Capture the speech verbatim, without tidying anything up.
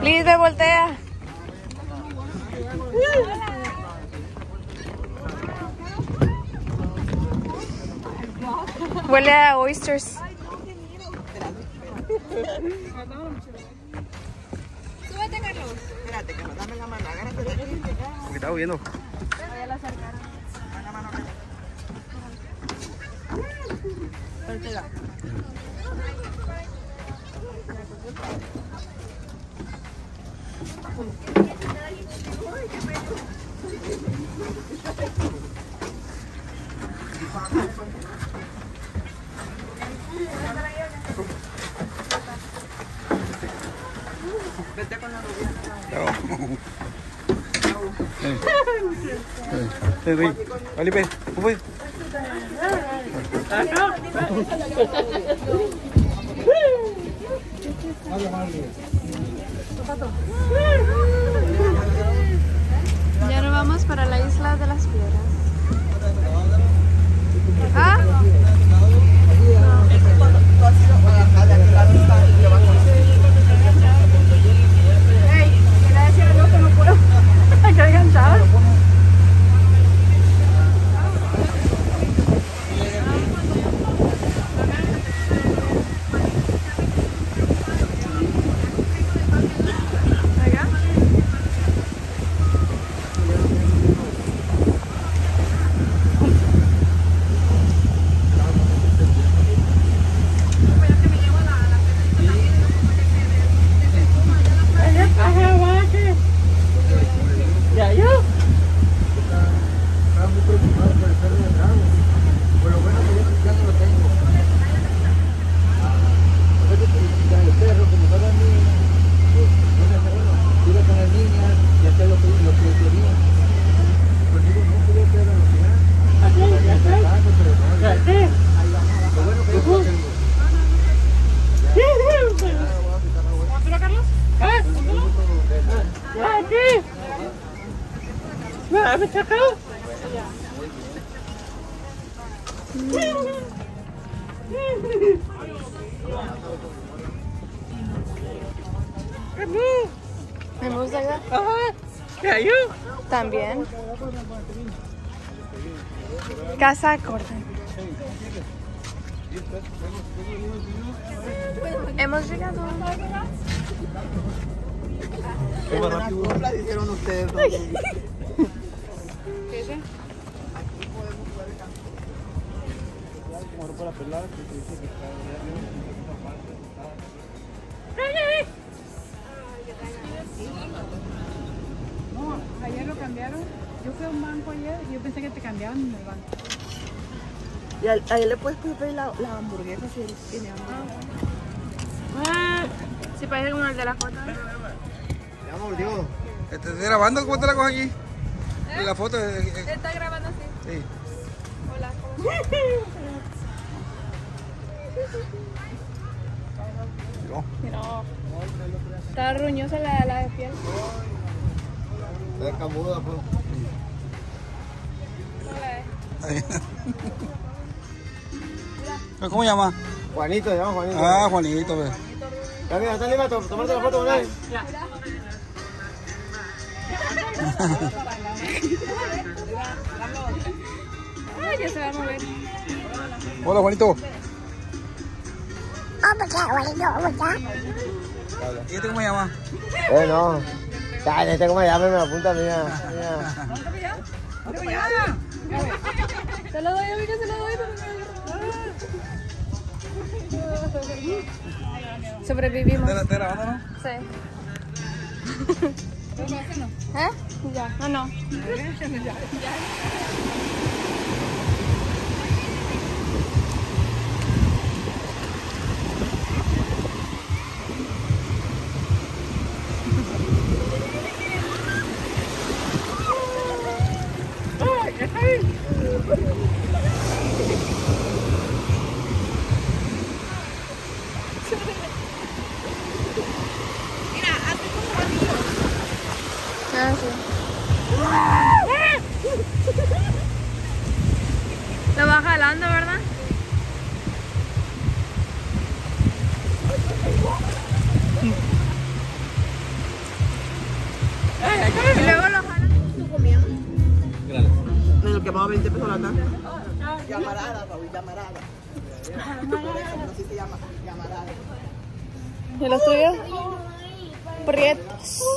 Liz, me voltea. Huele a oysters. Súbete, Carlos. Espérate, Carlos, dame la mano, agárrate de aquí. Porque está huyendo. Voy a la cercana. Dame la mano, Carlos. Vete con la rubia. Hey, hey, Felipe, Felipe. Ya nos vamos para la isla de las piedras. ¿Ah? Ey, quería decir algo que no puedo. Que enganchado. Me gusta acá. También. Casa corta. Hemos llegado. ¿Cómo la hicieron ustedes? ¿Qué es? Para pelar, que se dice que está No, ayer lo cambiaron. Yo fui a un banco ayer y yo pensé que te cambiaban en el banco. Y a, a él le puedes pedir la, la hamburguesa si él tiene hamburguesa. Ah, sí, parece como el de la foto. Ya volvió. ¿Estás grabando? ¿Cómo te la coges aquí? ¿Eh? La foto. Eh, eh. ¿Está grabando así? Sí. Hola, ¿cómo estás? No. Está ruñosa la, la de piel. Está camuda, pues. ¿Cómo se llama? Juanito, se llama Juanito. Ah, Juanito, pues. Ya mira, está lima, tomarte la foto con él. Ay, ya se va a mover. Hola, Juanito. ¿Y este cómo se llama? Eh, no. Dale, este cómo se llama, me apunta, mira. Mira. Se lo doy, amiga, se lo doy. Sobrevivimos. ¿Te la estás grabando, no? Sí. ¿Eh? Ya. No, no. Ah, sí. Lo va jalando, ¿verdad? el quemado veinte pesos lata. Llamarada, Raúl, llamarada. Por eso, así se llama, llamarada. ¿Y los tuyos? Prietos.